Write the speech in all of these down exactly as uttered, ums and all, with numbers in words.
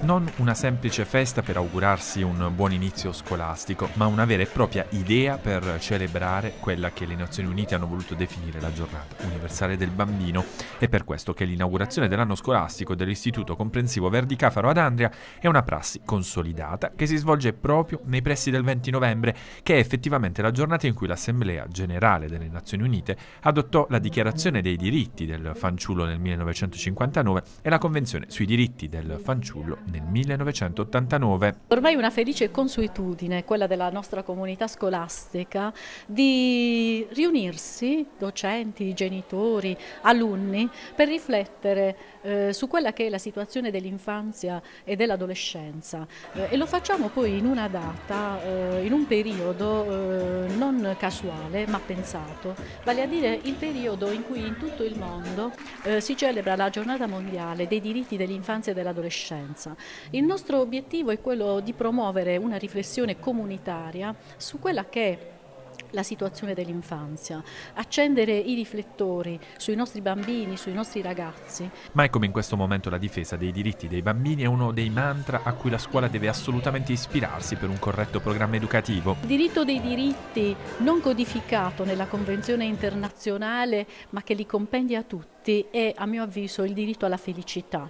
Non una semplice festa per augurarsi un buon inizio scolastico, ma una vera e propria idea per celebrare quella che le Nazioni Unite hanno voluto definire la giornata universale del bambino. È per questo che l'inaugurazione dell'anno scolastico dell'Istituto Comprensivo Verdi Cafaro ad Andria è una prassi consolidata che si svolge proprio nei pressi del venti novembre, che è effettivamente la giornata in cui l'Assemblea Generale delle Nazioni Unite adottò la Dichiarazione dei diritti del fanciullo nel millenovecentocinquantanove e la Convenzione sui diritti del fanciullo nel millenovecentottantanove. Ormai è una felice consuetudine, quella della nostra comunità scolastica, di riunirsi, docenti, genitori, alunni, per riflettere eh, su quella che è la situazione dell'infanzia e dell'adolescenza eh, e lo facciamo poi in una data, eh, in un periodo eh, non casuale ma pensato, vale a dire il periodo in cui in tutto il mondo eh, si celebra la giornata mondiale dei diritti dell'infanzia e dell'adolescenza. Il nostro obiettivo è quello di promuovere una riflessione comunitaria su quella che è la situazione dell'infanzia, accendere i riflettori sui nostri bambini, sui nostri ragazzi. Mai come in questo momento la difesa dei diritti dei bambini è uno dei mantra a cui la scuola deve assolutamente ispirarsi per un corretto programma educativo. Il diritto dei diritti non codificato nella Convenzione internazionale, ma che li compendia tutti, è a mio avviso il diritto alla felicità.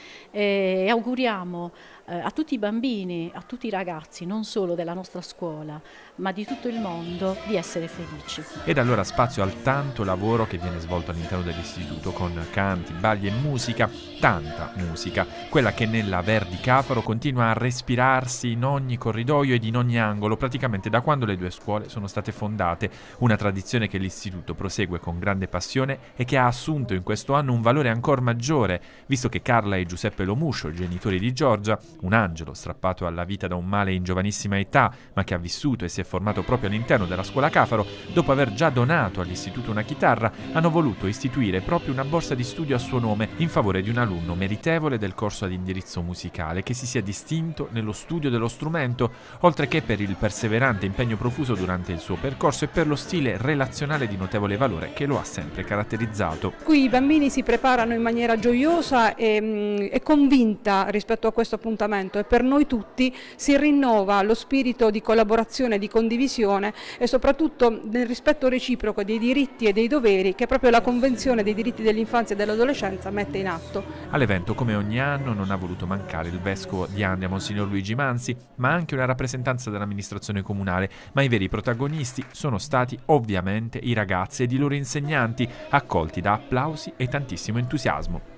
E auguriamo eh, a tutti i bambini, a tutti i ragazzi, non solo della nostra scuola, ma di tutto il mondo, di essere felici. Ed allora spazio al tanto lavoro che viene svolto all'interno dell'istituto con canti, balli e musica, tanta musica, quella che nella Verdi Cafaro continua a respirarsi in ogni corridoio ed in ogni angolo, praticamente da quando le due scuole sono state fondate, una tradizione che l'istituto prosegue con grande passione e che ha assunto in questo anno un valore ancora maggiore, visto che Carla e Giuseppe Lomuscio, genitori di Giorgia, un angelo strappato alla vita da un male in giovanissima età, ma che ha vissuto e si è formato proprio all'interno della scuola Cafaro, dopo aver già donato all'istituto una chitarra, hanno voluto istituire proprio una borsa di studio a suo nome in favore di un alunno meritevole del corso ad indirizzo musicale che si sia distinto nello studio dello strumento, oltre che per il perseverante impegno profuso durante il suo percorso e per lo stile relazionale di notevole valore che lo ha sempre caratterizzato. Qui i bambini si preparano in maniera gioiosa e, e convinta rispetto a questo appuntamento, e per noi tutti si rinnova lo spirito di collaborazione e di condivisione e soprattutto nel rispetto reciproco dei diritti e dei doveri che proprio la Convenzione dei diritti dell'infanzia e dell'adolescenza mette in atto. All'evento, come ogni anno, non ha voluto mancare il vescovo di Andria, Monsignor Luigi Manzi, ma anche una rappresentanza dell'amministrazione comunale, ma i veri protagonisti sono stati ovviamente i ragazzi ed i loro insegnanti, accolti da applausi e tantissimo entusiasmo.